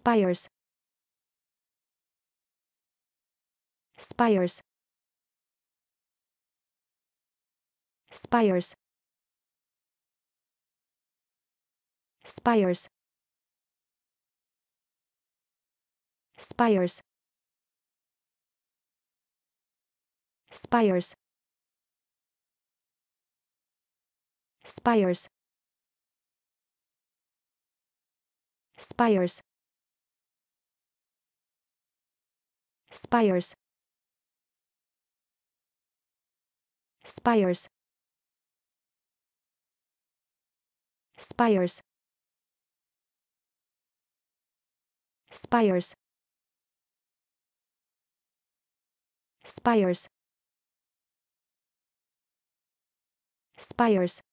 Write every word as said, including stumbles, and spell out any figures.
spires, spires, spires, spires, spires, spires, spires, spires, spires, spires, spires, spires, spires, spires,